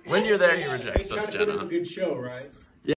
When you're there, he rejects They us, try to put up Jenna. a good show, right?